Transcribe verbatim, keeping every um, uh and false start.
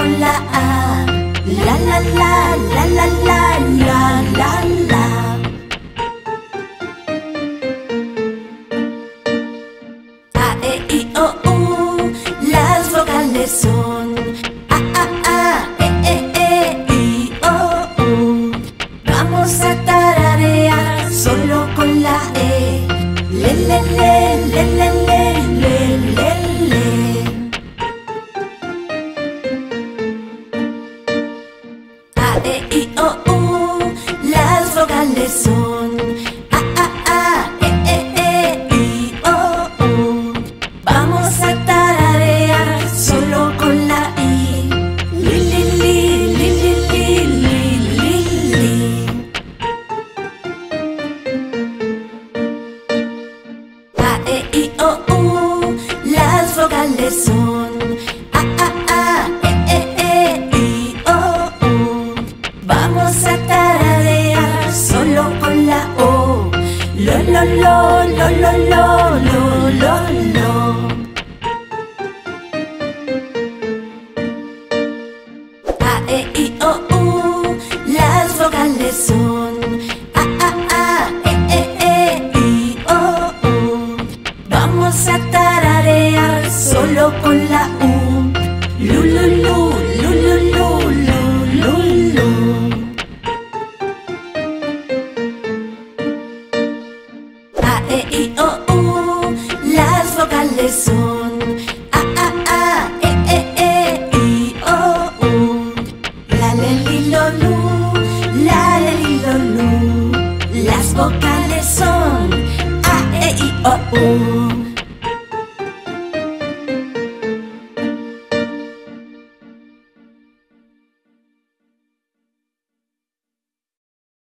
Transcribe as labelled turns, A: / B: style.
A: con la A. La la la, la la la, la la la. A, E, I, O, U. Las vocales son A, A, A, E, E, E, I, O, U. Vamos a tararear solo con la E. Le, le, le, le, le, le, le, le, le. A, E, I, O, U. Las vocales son A, A, A, E, E, E, I, O, U. Vamos a tararear solo con la I. Li, li, li, li, li, li, li, li, li. A, E, I, O, U. Las vocales son A, A, A, E, E, E, I, O, U. Vamos a tararear solo con la O. Lo, lo, lo, lo, lo, lo, lo, lo, lo. A, E, I, O, U. Las vocales son A, A, A, E, E, E, I, O, U. Vamos a tararear solo con la U. Lu, lu, lu, lu, lu, lu, lu, lu, lu. A, E, I, O, U. Las vocales son A, A, A, E, E, E, I, O, U. La, le, li, lo, lu. La, le, li, lo, lu. Las vocales son A, E, I, O, U.